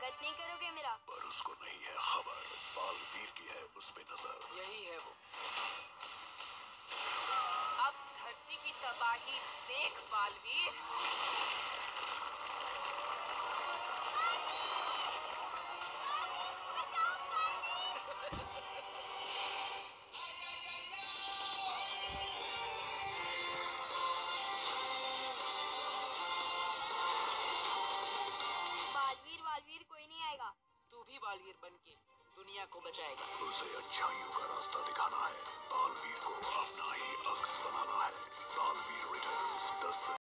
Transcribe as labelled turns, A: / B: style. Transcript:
A: स्वागत नहीं करोगे मेरा?
B: पर उसको नहीं है खबर, बालवीर की है उस पे नजर।
C: यही है वो। अब धरती की तबाही देख बालवीर।
A: बालवीर बालवीर कोई नहीं आएगा।
C: तू भी बालवीर बन के दुनिया को बचाएगा।
B: उसे अच्छाइयों का रास्ता दिखाना है, बालवीर को अपना ही अक्स बनाना है। बालवीर रिटर्न्स 10